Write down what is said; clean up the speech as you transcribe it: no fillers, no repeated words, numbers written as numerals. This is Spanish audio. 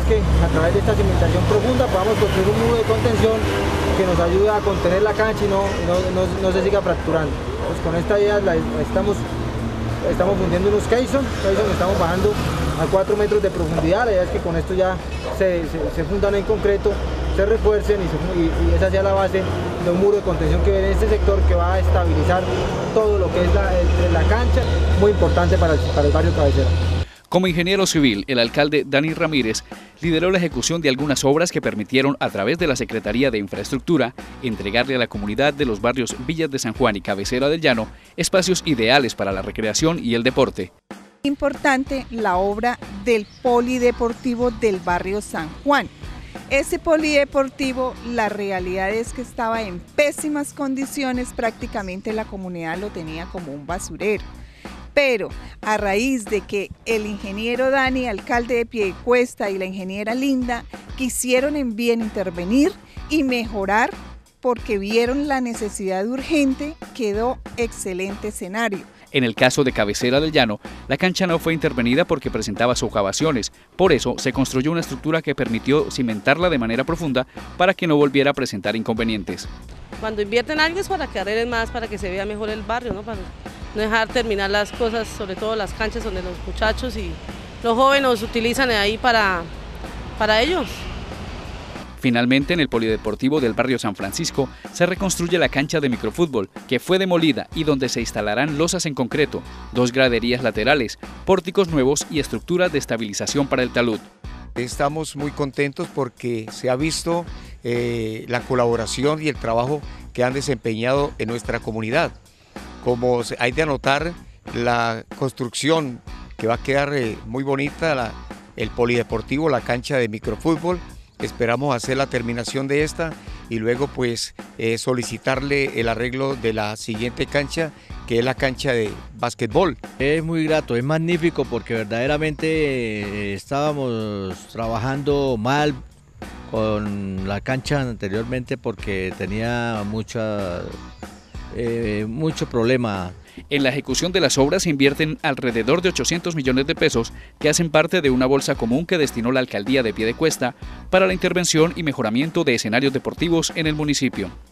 que a través de esta cimentación profunda podamos construir un muro de contención que nos ayude a contener la cancha y no se siga fracturando. Pues con esta idea estamos fundiendo unos caisson que estamos bajando a 4 metros de profundidad. La idea es que con esto ya se fundan en concreto, se refuercen y esa sea la base de un muro de contención que viene en este sector, que va a estabilizar todo lo que es la cancha, muy importante para el barrio Cabecera. Como ingeniero civil, el alcalde Dani Ramírez lideró la ejecución de algunas obras que permitieron, a través de la Secretaría de Infraestructura, entregarle a la comunidad de los barrios Villas de San Juan y Cabecera del Llano espacios ideales para la recreación y el deporte. Importante la obra del polideportivo del barrio San Juan. Ese polideportivo, la realidad es que estaba en pésimas condiciones, prácticamente la comunidad lo tenía como un basurero. Pero a raíz de que el ingeniero Dani, alcalde de Piedecuesta, y la ingeniera Linda quisieron en bien intervenir y mejorar porque vieron la necesidad urgente, quedó excelente escenario. En el caso de Cabecera del Llano, la cancha no fue intervenida porque presentaba socavaciones. Por eso se construyó una estructura que permitió cimentarla de manera profunda para que no volviera a presentar inconvenientes. Cuando invierten algo es para que arreglen más, para que se vea mejor el barrio, ¿no? Para no dejar terminar las cosas, sobre todo las canchas donde los muchachos y los jóvenes utilizan ahí para ellos. Finalmente, en el polideportivo del barrio San Francisco se reconstruye la cancha de microfútbol, que fue demolida y donde se instalarán losas en concreto, 2 graderías laterales, pórticos nuevos y estructuras de estabilización para el talud. Estamos muy contentos porque se ha visto la colaboración y el trabajo que han desempeñado en nuestra comunidad. Como hay de anotar, la construcción que va a quedar muy bonita, el polideportivo, la cancha de microfútbol. Esperamos hacer la terminación de esta y luego pues solicitarle el arreglo de la siguiente cancha, que es la cancha de básquetbol. Es muy grato, es magnífico porque verdaderamente estábamos trabajando mal con la cancha anteriormente porque tenía mucho problema. En la ejecución de las obras se invierten alrededor de 800 millones de pesos que hacen parte de una bolsa común que destinó la alcaldía de Piedecuesta para la intervención y mejoramiento de escenarios deportivos en el municipio.